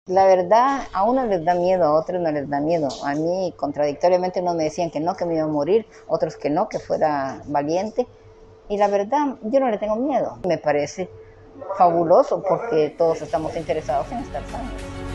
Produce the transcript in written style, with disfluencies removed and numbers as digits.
La verdad, a unos les da miedo, a otros no les da miedo. A mí, contradictoriamente, unos me decían que me iba a morir, otros que no, que fuera valiente. Y la verdad, yo no le tengo miedo. Me parece fabuloso porque todos estamos interesados en estar sanos.